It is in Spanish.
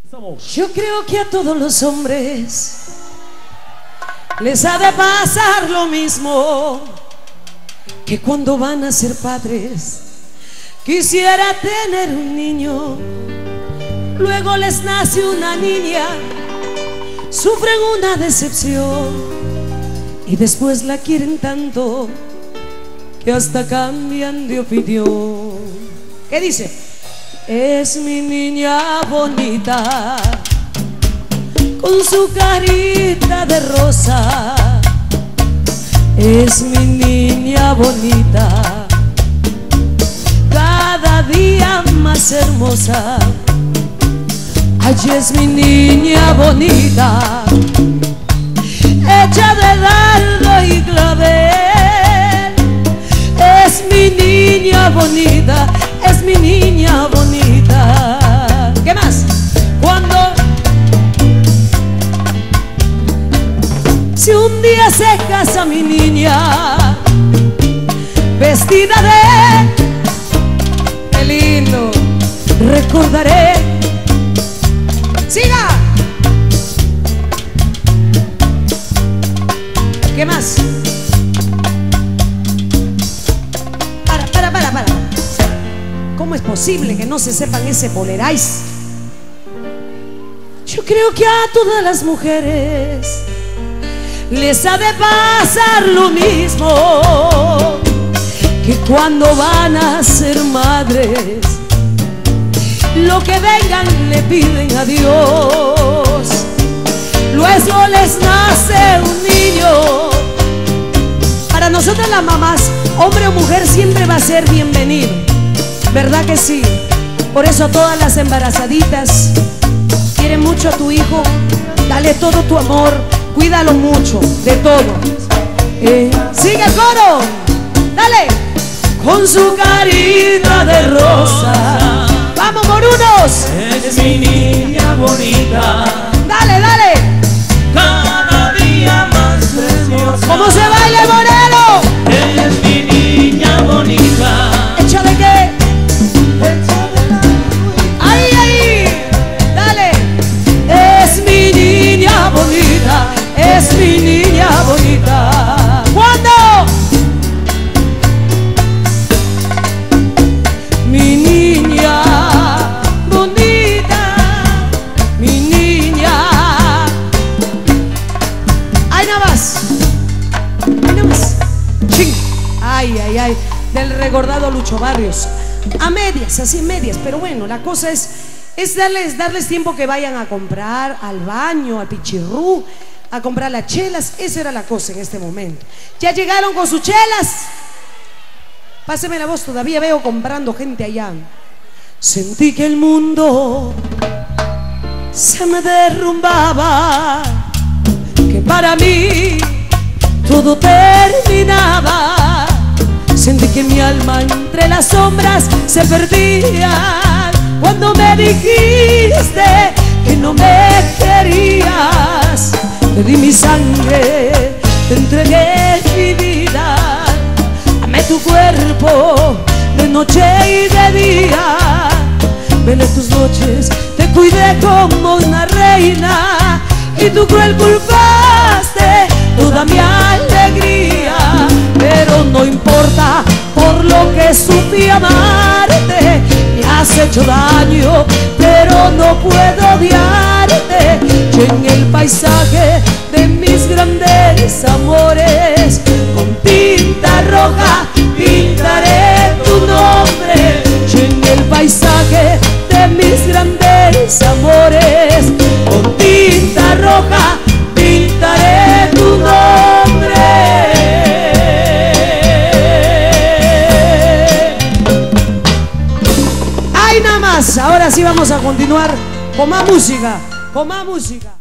Yo creo que a todos los hombres les ha de pasar lo mismo, que cuando van a ser padres quisiera tener un niño, luego les nace una niña, sufren una decepción y después la quieren tanto que hasta cambian de opinión. ¿Qué dice? Es mi niña bonita, con su carita de rosa. Es mi niña bonita, cada día más hermosa. Ay, es mi niña bonita, hecha de dardo y clavel. Es mi niña bonita, es mi niña bonita. ¿Qué más? Cuando si un día se casa mi niña, vestida de qué lindo, recordaré. ¡Siga! ¿Qué más? Para. ¿Cómo es posible que no se sepan ese boleráis? Yo creo que a todas las mujeres les ha de pasar lo mismo, que cuando van a ser madres, lo que vengan le piden a Dios. Luego les nace un niño. Para nosotras las mamás, hombre o mujer, siempre va a ser bienvenido, ¿verdad que sí? Por eso a todas las embarazaditas, quiere mucho a tu hijo, dale todo tu amor, cuídalo mucho, de todo. Sigue el coro, dale. Con su carita de rosa, vamos morunos. Es mi niña bonita, dale, dale. cada día más hermosa. ¿Cómo se baila el moreno? Es mi niña bonita. ¿Hecha de qué? Ahí, dale. Es mi niña bonita, es mi niña bonita. ¿Cuándo? Mi niña bonita, mi niña. Ahí nada más, ahí nada más. Ching. Ay, del recordado Lucho Barrios. A medias, así medias, pero bueno, la cosa es darles tiempo que vayan a comprar al baño, al pichirrú, a comprar las chelas. Esa era la cosa en este momento. ¿Ya llegaron con sus chelas? Páseme la voz, todavía veo comprando gente allá. Sentí que el mundo se me derrumbaba, que para mí todo terminaba. Sentí que mi alma entre las sombras se perdía cuando me dijiste que no me querías. Te di mi sangre, te entregué mi vida, amé tu cuerpo de noche y de día. Velé tus noches, te cuidé como una reina y tú cruel culpaste toda mi alegría. Pero no importa, por lo que supe amarte, me has hecho daño, pero no puedo odiarte. Yo en el paisaje de mis grandes amores, con tinta roja pintaré tu nombre. Yo en el paisaje de mis grandes amores, con tinta roja pintaré tu nombre. Ahí nada más. Ahora sí vamos a continuar con más música, con más música.